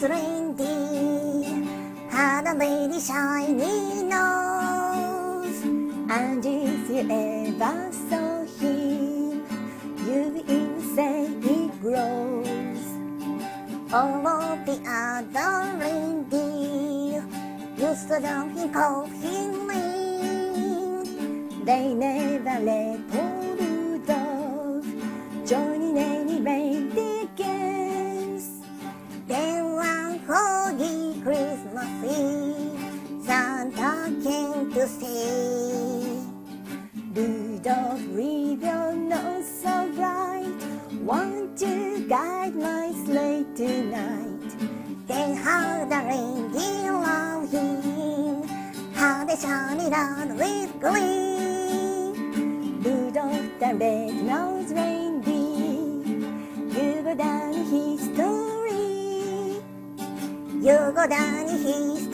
red-nosed reindeer had a very shiny nose. And if you ever saw him, you will say he grows. All of the other reindeer used to love him, call him Link. They never let poor Rudolph join in any reindeer games. Then one foggy Christmas Eve, Santa came to say, Rudolph, with your nose so bright, won't you guide my sleigh tonight? Then how the reindeer loved him, how they shouted out with glee. Rudolph the red-nosed reindeer, you go down in history. You go down in history.